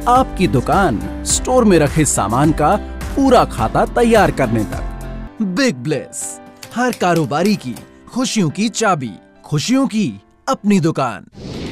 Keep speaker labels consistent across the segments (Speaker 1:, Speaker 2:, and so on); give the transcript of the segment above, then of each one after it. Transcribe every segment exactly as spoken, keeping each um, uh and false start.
Speaker 1: आपकी दुकान स्टोर में रखे सामान का पूरा खाता तैयार करने तक। बिग ब्लेस, हर कारोबारी की खुशियों की चाबी, खुशियों की अपनी दुकान।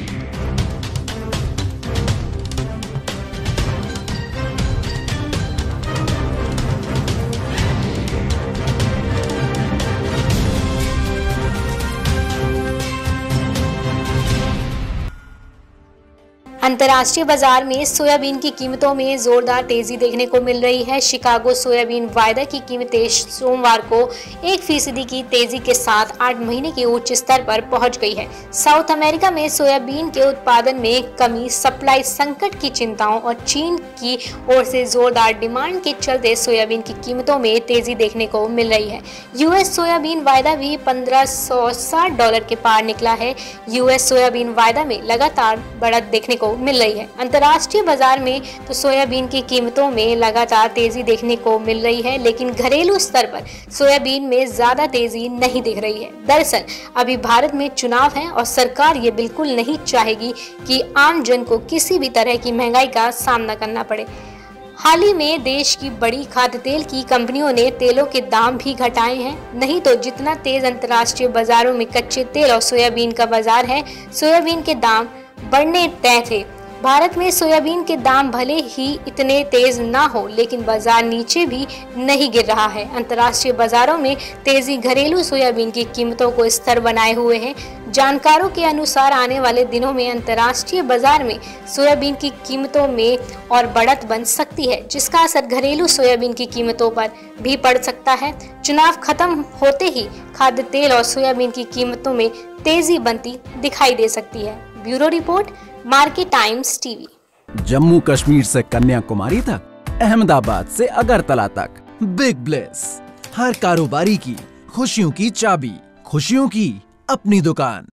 Speaker 2: अंतर्राष्ट्रीय बाजार में सोयाबीन की कीमतों में जोरदार तेजी देखने को मिल रही है। शिकागो सोयाबीन वायदा की कीमतें सोमवार को एक फीसदी की तेजी के साथ आठ महीने के उच्च स्तर पर पहुंच गई है। साउथ अमेरिका में सोयाबीन के उत्पादन में कमी, सप्लाई संकट की चिंताओं और चीन की ओर से जोरदार डिमांड के चलते सोयाबीन की कीमतों में तेजी देखने को मिल रही है। यूएस सोयाबीन वायदा भी पंद्रह सौ साठ डॉलर के पार निकला है। यूएस सोयाबीन वायदा में लगातार बढ़त देखने को मिल रही है। अंतर्राष्ट्रीय बाजार में तो सोयाबीन की कीमतों में लगातार तेजी देखने को मिल रही है, लेकिन घरेलू स्तर पर सोयाबीन में ज्यादा तेजी नहीं दिख रही है। दरअसल अभी भारत में चुनाव है और सरकार ये बिल्कुल नहीं चाहेगी कि आम जन को किसी भी तरह की महंगाई का सामना करना पड़े। हाल ही में देश की बड़ी खाद्य तेल की कंपनियों ने तेलों के दाम भी घटाए हैं। नहीं तो जितना तेज अंतर्राष्ट्रीय बाजारों में कच्चे तेल और सोयाबीन का बाजार है, सोयाबीन के दाम बढ़ने तय थे। भारत में सोयाबीन के दाम भले ही इतने तेज ना हो, लेकिन बाजार नीचे भी नहीं गिर रहा है। अंतर्राष्ट्रीय बाजारों में तेजी घरेलू सोयाबीन की कीमतों को स्थिर बनाए हुए है। जानकारों के अनुसार आने वाले दिनों में अंतर्राष्ट्रीय बाजार में सोयाबीन की कीमतों में और बढ़त बन सकती है, जिसका असर घरेलू सोयाबीन की कीमतों पर भी पड़ सकता है। चुनाव खत्म होते ही खाद्य तेल और सोयाबीन की कीमतों में तेजी बनती दिखाई दे सकती है। Bureau report, Market Times TV.
Speaker 1: Jammu Kashmir से कन्याकुमारी तक, अहमदाबाद से अगरतला तक, बिग ब्लेस, हर कारोबारी की खुशियों की चाबी, खुशियों की अपनी दुकान।